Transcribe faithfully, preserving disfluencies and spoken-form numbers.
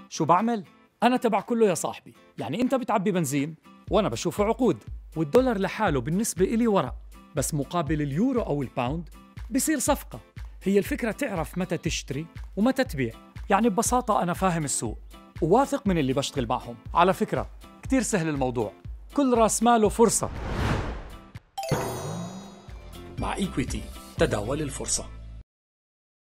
شو بعمل؟ أنا تبع كله يا صاحبي. يعني أنت بتعبي بنزين وأنا بشوفه عقود، والدولار لحاله بالنسبة إلي ورق، بس مقابل اليورو أو الباوند بصير صفقة. هي الفكرة تعرف متى تشتري ومتى تبيع. يعني ببساطة أنا فاهم السوق وواثق من اللي بشتغل معهم. على فكرة كتير سهل الموضوع، كل راس ماله فرصة. مع إيكويتي تداول الفرصة.